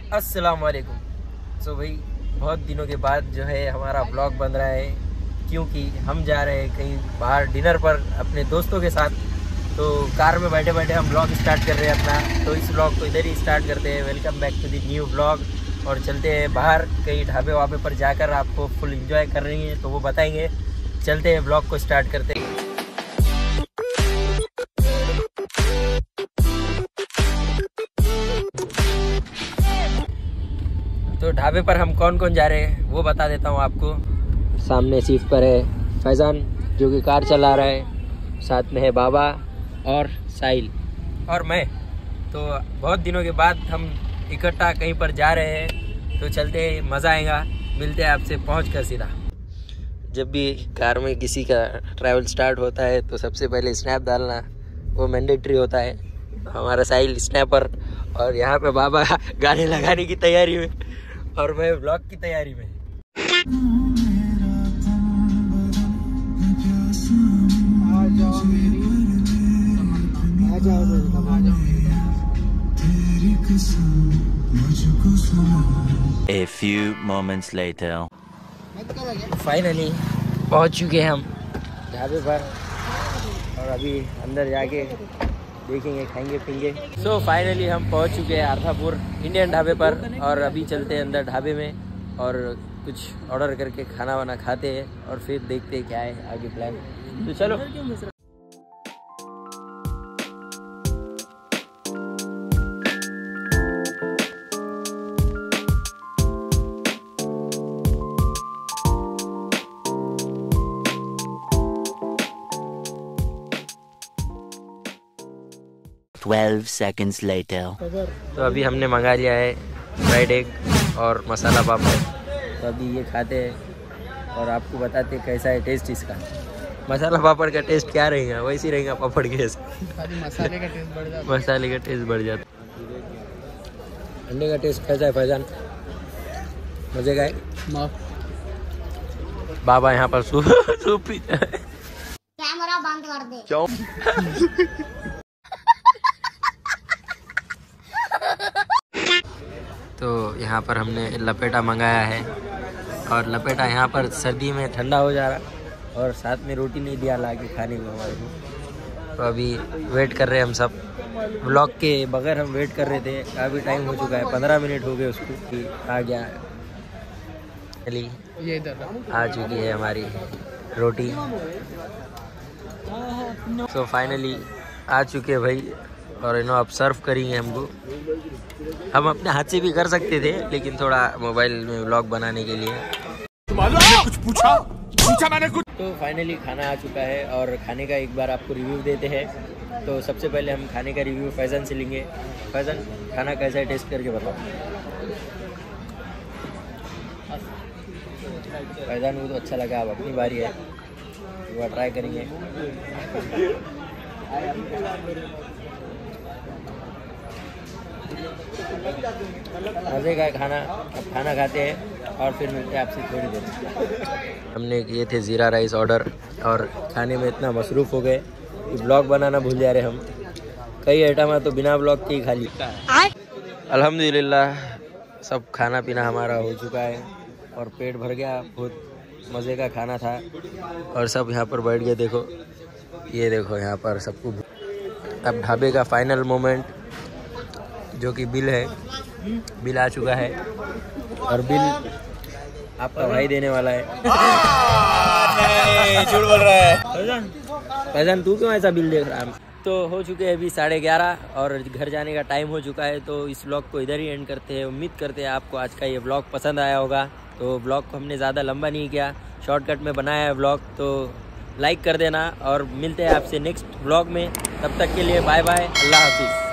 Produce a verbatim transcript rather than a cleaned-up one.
अस्सलाम वालेकुम। सो भाई बहुत दिनों के बाद जो है हमारा ब्लॉग बन रहा है, क्योंकि हम जा रहे हैं कहीं बाहर डिनर पर अपने दोस्तों के साथ। तो कार में बैठे बैठे हम ब्लॉग स्टार्ट कर रहे हैं अपना, तो इस ब्लॉग को इधर ही स्टार्ट करते हैं। Welcome back to the new blog. और चलते हैं बाहर कहीं ढाबे वाबे पर जाकर, आपको फुल एंजॉय कर रही हैं तो वो बताएंगे। चलते हैं ब्लॉग को स्टार्ट करते हैं। तो ढाबे पर हम कौन कौन जा रहे हैं वो बता देता हूँ आपको। सामने सीट पर है फैज़ान जो कि कार चला रहा है, साथ में है बाबा और साहिल और मैं। तो बहुत दिनों के बाद हम इकट्ठा कहीं पर जा रहे हैं, तो चलते हैं, मज़ा आएगा। मिलते हैं आपसे पहुँच कर सीधा। जब भी कार में किसी का ट्रैवल स्टार्ट होता है तो सबसे पहले स्नैप डालना वो मैंडेटरी होता है। हमारा साहिल स्नैपर, और यहाँ पे बाबा गाने लगाने की तैयारी में और मैं व्लॉग की तैयारी में। A few moments later. Finally पहुँच चुके हैं हम ढाबे पर, और अभी अंदर जाके देखेंगे, खाएंगे पीएंगे। सो so, फाइनली हम पहुंच चुके हैं आर्थापुर इंडियन ढाबे पर, और अभी चलते हैं अंदर ढाबे में और कुछ ऑर्डर करके खाना वाना खाते हैं, और फिर देखते हैं क्या है आगे प्लान। तो चलो। Twelve seconds later. तो अभी हमने मंगा लिया है फ्राइड एग और मसाला पापड़। तो अभी ये खाते हैं और आपको बताते हैं कैसा है टेस्ट इसका। मसाला पापड़ का टेस्ट क्या रहेगा, वैसे ही रहेगा पापड़ के जैसा। मसाले का टेस्ट बढ़ जाता मसाले का टेस्ट बढ़ जाता अंडे का टेस्ट कैसा है फैजान? मजे का है। बाबा यहाँ पर सूप सूप पीता है। कैमरा बंद कर दे। तो यहाँ पर हमने लपेटा मंगाया है, और लपेटा यहाँ पर सर्दी में ठंडा हो जा रहा, और साथ में रोटी नहीं दिया ला के खाने को हमारे को। तो अभी वेट कर रहे हैं हम सब, ब्लॉग के बगैर हम वेट कर रहे थे। काफ़ी टाइम हो चुका है, पंद्रह मिनट हो गए उसको कि आ गया। चलिए ये आ चुकी है हमारी रोटी। तो फाइनली आ चुके हैं भाई, और इन्हों अब सर्व करेंगे हमको। हम अपने हाथ से भी कर सकते थे, लेकिन थोड़ा मोबाइल में व्लॉग बनाने के लिए। कुछ पूछा पूछा मैंने कुछ। तो फाइनली खाना आ चुका है, और खाने का एक बार आपको रिव्यू देते हैं। तो सबसे पहले हम खाने का रिव्यू फैज़ान से लेंगे। फैज़ान, खाना कैसा है, टेस्ट करके बताओ। फैज़ान को तो अच्छा लगा, अब अपनी बारी है, वो ट्राई करेंगे। मज़े का खाना। अब खाना खाते हैं और फिर मिलते हैं आपसे थोड़ी देर। हमने किए थे ज़ीरा राइस ऑर्डर, और खाने में इतना मसरूफ़ हो गए कि ब्लॉग बनाना भूल जा रहे हम। कई आइटम तो बिना ब्लॉग के ही खा ली। अल्हम्दुलिल्लाह सब खाना पीना हमारा हो चुका है, और पेट भर गया। बहुत मज़े का खाना था, और सब यहाँ पर बैठ गए। देखो, ये देखो यहाँ पर सबको। अब ढाबे का फाइनल मोमेंट, जो कि बिल है। बिल आ चुका है, और बिल आपका भाई देने वाला है। झूठ बोल रहा है फैज़ान, तू क्यों ऐसा बिल देख रहा है? तो हो चुके हैं अभी साढ़े ग्यारह, और घर जाने का टाइम हो चुका है। तो इस व्लॉग को इधर ही एंड करते हैं। उम्मीद करते हैं आपको आज का ये व्लॉग पसंद आया होगा। तो व्लॉग को हमने ज़्यादा लंबा नहीं किया, शॉर्टकट में बनाया है व्लॉग। तो लाइक कर देना, और मिलते हैं आपसे नेक्स्ट व्लॉग में। तब तक के लिए बाय बाय, अल्लाह हाफिज़।